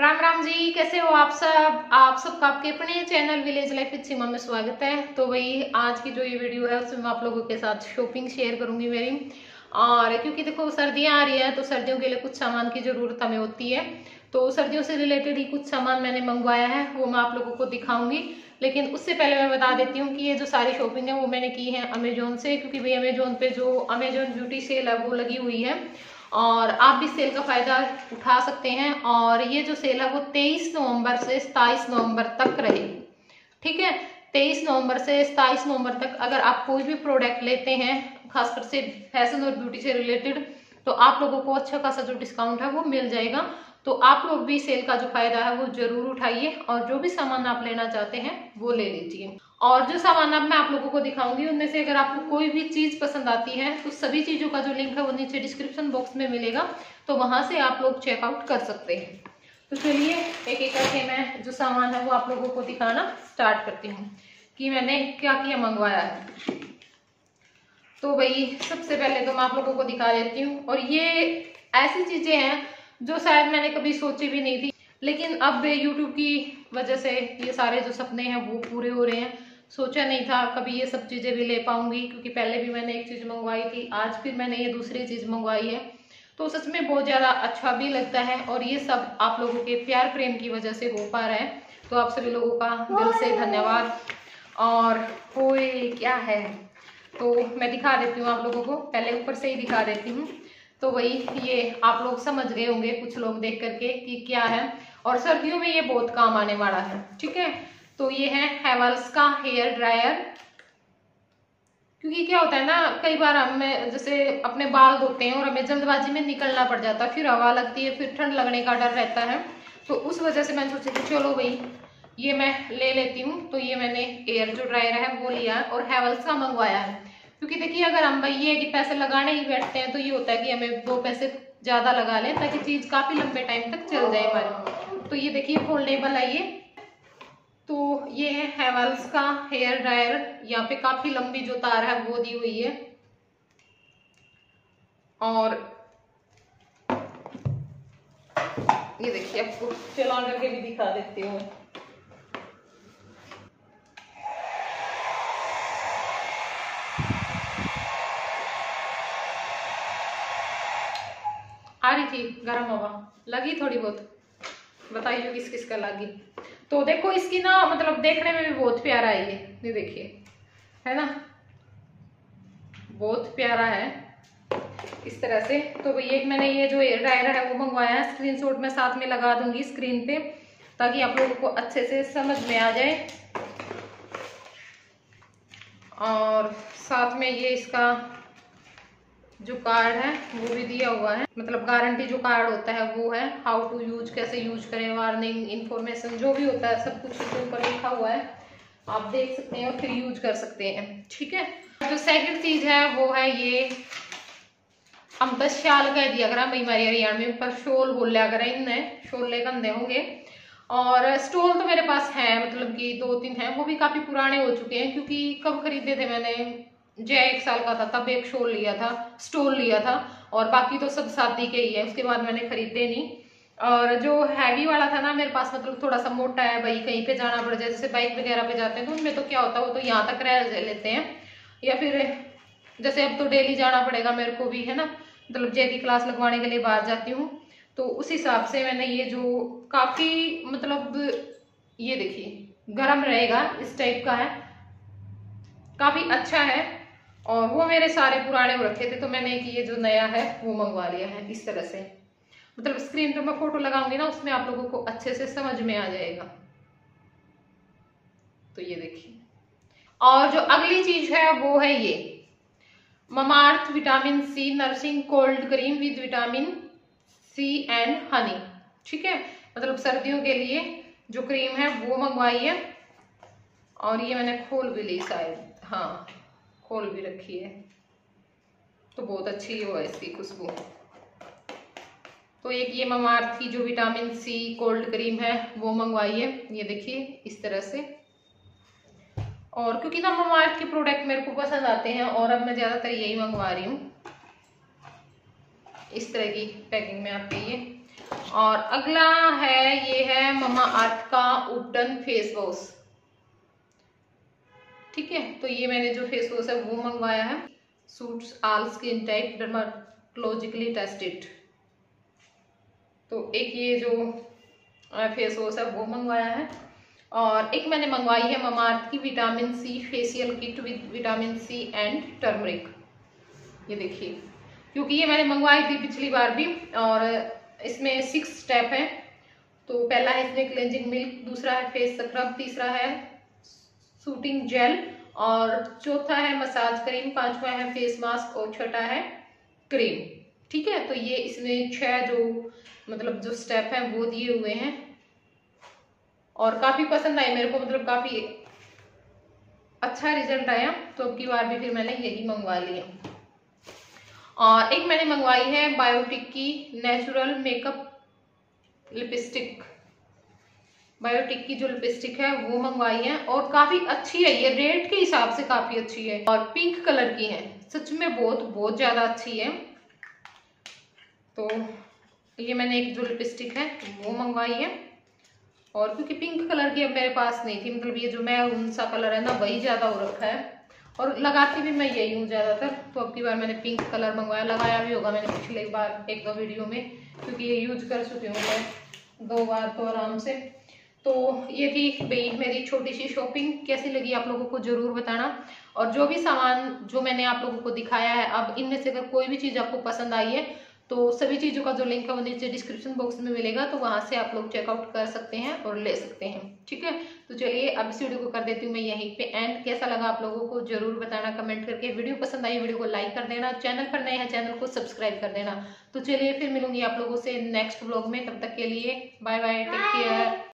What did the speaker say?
राम राम जी, कैसे हो आप सब। आप सबका आपके अपने channel village life with Seema में स्वागत है। तो वही आज की जो ये वीडियो है उसमें मैं आप लोगों के साथ शॉपिंग शेयर करूंगी मेरी। और क्योंकि देखो सर्दियां आ रही है तो सर्दियों के लिए कुछ सामान की जरूरत हमें होती है, तो सर्दियों से रिलेटेड ही कुछ सामान मैंने मंगवाया है, वो मैं आप लोगों को दिखाऊंगी। लेकिन उससे पहले मैं बता देती हूँ कि ये जो सारी शॉपिंग है वो मैंने की है अमेजोन से, क्योंकि भाई अमेजोन पे जो अमेजोन ब्यूटी सेल है वो लगी हुई है और आप भी सेल का फायदा उठा सकते हैं। और ये जो सेल है वो 23 नवंबर से 27 नवंबर तक रहेगी। ठीक है, 23 नवंबर से 27 नवंबर तक अगर आप कोई भी प्रोडक्ट लेते हैं खासकर से फैशन और ब्यूटी से रिलेटेड, तो आप लोगों को अच्छा खासा जो डिस्काउंट है वो मिल जाएगा। तो आप लोग भी सेल का जो फायदा है वो जरूर उठाइए और जो भी सामान आप लेना चाहते हैं वो ले लीजिए। और जो सामान अब मैं आप लोगों को दिखाऊंगी उनमें से अगर आपको कोई भी चीज पसंद आती है तो सभी चीजों का जो लिंक है वो नीचे डिस्क्रिप्शन बॉक्स में मिलेगा, तो वहां से आप लोग चेकआउट कर सकते हैं। तो चलिए एक एक करके मैं जो सामान है वो आप लोगों को दिखाना स्टार्ट करती हूँ कि मैंने क्या क्या मंगवाया है। तो भाई सबसे पहले तो मैं आप लोगों को दिखा देती हूँ, और ये ऐसी चीजें हैं जो शायद मैंने कभी सोची भी नहीं थी, लेकिन अब यूट्यूब की वजह से ये सारे जो सपने हैं वो पूरे हो रहे हैं। सोचा नहीं था कभी ये सब चीजें भी ले पाऊंगी, क्योंकि पहले भी मैंने एक चीज मंगवाई थी, आज फिर मैंने ये दूसरी चीज मंगवाई है। तो सच में बहुत ज्यादा अच्छा भी लगता है और ये सब आप लोगों के प्यार प्रेम की वजह से हो पा रहा है। तो आप सभी लोगों का दिल से धन्यवाद। और होए क्या है तो मैं दिखा देती हूँ आप लोगों को, पहले ऊपर से ही दिखा देती हूँ। तो वही ये आप लोग समझ गए होंगे कुछ लोग देख करके कि क्या है, और सर्दियों में ये बहुत काम आने वाला है। ठीक है, तो ये है हैवेल्स का हेयर ड्रायर। क्योंकि क्या होता है ना, कई बार हमें जैसे अपने बाल धोते हैं और हमें जल्दबाजी में निकलना पड़ जाता है, फिर हवा लगती है, फिर ठंड लगने का डर रहता है। तो उस वजह से मैंने सोचा कि चलो भाई ये मैं ले लेती हूँ। तो ये मैंने एयर जो ड्रायर है वो लिया है और हैवेल्स का मंगवाया है। क्योंकि देखिए अगर हम भाई ये कि पैसे लगाने ही बैठते हैं तो ये होता है कि हमें 2 पैसे ज्यादा लगा लें ताकि चीज काफी लंबे टाइम तक चल जाए हमारी। तो ये देखिए फोल्डेबल है ये। तो ये है हैवेल्स का हेयर ड्रायर, यहाँ पे काफी लंबी जो तार है वो दी हुई है। और ये देखिए आपको चला करके भी दिखा देती हूँ। आ रही थी गर्म हवा, लगी थोड़ी बहुत, बताइए किस किस का लगी। तो देखो इसकी ना मतलब देखने में भी बहुत प्यारा है ये देखिए, है ना, बहुत प्यारा है इस तरह से। तो भैया एक मैंने ये जो एयर ड्रायर है वो मंगवाया है, स्क्रीनशॉट में साथ में लगा दूंगी स्क्रीन पे ताकि आप लोगों को अच्छे से समझ में आ जाए। और साथ में ये इसका जो कार्ड है वो भी दिया हुआ है, मतलब गारंटी जो कार्ड होता है वो है, हाउ टू यूज, कैसे यूज करें, वार्निंग इन्फॉर्मेशन जो भी होता है सब कुछ इसके ऊपर लिखा हुआ है, आप देख सकते हैं और फिर यूज कर सकते हैं। ठीक है, जो सेकंड चीज है वो है ये, हम 10 शाल कह दिया करा भाई हमारी हरियाणा में, पर शोल बोल लिया करें, इनने शोले कंधे होंगे। और स्टोल तो मेरे पास है, मतलब कि 2-3 हैं, वो भी काफी पुराने हो चुके हैं, क्योंकि कब खरीदे थे मैंने, जय 1 साल का था तब एक शोल लिया था, स्टोल लिया था, और बाकी तो सब शादी के ही है, उसके बाद मैंने खरीदे नहीं। और जो हैवी वाला था ना मेरे पास, मतलब थोड़ा सा मोटा है भाई, कहीं पे जाना पड़ जाए जैसे बाइक वगैरह पे जाते हैं तो उनमें तो क्या होता है वो तो यहाँ तक रह लेते हैं, या फिर जैसे अब तो डेली जाना पड़ेगा मेरे को भी, है ना, मतलब जे की क्लास लगवाने के लिए बाहर जाती हूँ, तो उस हिसाब से मैंने ये जो काफी मतलब ये देखिए गर्म रहेगा इस टाइप का है, काफी अच्छा है। और वो मेरे सारे पुराने हो रखे थे तो मैंने एक ये जो नया है वो मंगवा लिया है इस तरह से, मतलब स्क्रीन पे मैं फोटो लगाऊंगी ना उसमें आप लोगों को अच्छे से समझ में आ जाएगा। तो ये देखिए, और जो अगली चीज है वो है ये Mamaearth vitamin C nursing cold cream with vitamin C and honey. ठीक है, मतलब सर्दियों के लिए जो क्रीम है वो मंगवाई है, और ये मैंने खोल भी ली शायद, हाँ खोल भी रखी है, तो बहुत अच्छी हो है इसकी खुशबू। तो एक ये ममाअर्थ की जो विटामिन सी कोल्ड क्रीम है वो मंगवाई है, ये देखिए इस तरह से। और क्योंकि ना ममाअर्थ के प्रोडक्ट मेरे को पसंद आते हैं और अब मैं ज्यादातर यही मंगवा रही हूँ, इस तरह की पैकिंग में आती है ये। और अगला है, ये है ममा अर्थ का वुडन फेस वॉश। ठीक है, तो ये मैंने जो फेस वॉश है वो मंगवाया है, suits all skin type, dermatologically tested. तो एक ये जो फेस वॉश है वो मंगवाया है। और एक मैंने मंगवाई है ममा अर्थ की vitamin C facial kit with vitamin C and turmeric. ये देखिए, क्योंकि ये मैंने मंगवाई थी पिछली बार भी, और इसमें 6 स्टेप है। तो पहला है इसमें क्लेंजिंग मिल्क, दूसरा है फेस स्क्रब, तीसरा है सूटिंग जेल, और चौथा है मसाज क्रीम, पांचवा है फेस मास्क, और छठा है क्रीम। ठीक है, तो ये इसमें 6 जो मतलब जो स्टेप है वो दिए हुए हैं, और काफी पसंद आई मेरे को, मतलब काफी अच्छा रिजल्ट आया। तो अब की बार भी फिर मैंने यही मंगवा लिया। और एक मैंने मंगवाई है बायोटिक की नेचुरल मेकअप लिपस्टिक। बायोटिक की जो लिपस्टिक है वो मंगवाई है, और काफी अच्छी है, ये रेट के हिसाब से काफी अच्छी है, और पिंक कलर की है, सच में बहुत ज्यादा अच्छी है। तो ये मैंने एक जो लिपस्टिक है वो मंगवाई है, और क्योंकि पिंक कलर की अब मेरे पास नहीं थी, मतलब ये जो मैरून सा कलर है ना वही ज्यादा हो रखा है, और लगाती भी मैं यही हूँ ज्यादातर। तो अब की बार मैंने पिंक कलर मंगवाया, लगाया भी होगा मैंने पिछले बार 1-2 वीडियो में, क्योंकि ये यूज कर चुकी हूँ मैं 2 बार तो आराम से। तो ये थी भाई मेरी छोटी सी शॉपिंग, कैसी लगी आप लोगों को जरूर बताना। और जो भी सामान जो मैंने आप लोगों को दिखाया है, अब इनमें से अगर कोई भी चीज आपको पसंद आई है तो सभी चीजों का जो लिंक है वो नीचे डिस्क्रिप्शन बॉक्स में मिलेगा, तो वहां से आप लोग चेकआउट कर सकते हैं और ले सकते हैं। ठीक है, तो चलिए अब इस वीडियो को कर देती हूँ मैं यहीं पे एंड। कैसा लगा आप लोगों को जरूर बताना कमेंट करके। वीडियो पसंद आई वीडियो को लाइक कर देना, चैनल पर नए हैं चैनल को सब्सक्राइब कर देना। तो चलिए फिर मिलूंगी आप लोगों से नेक्स्ट व्लॉग में, तब तक के लिए बाय बाय, टेक केयर।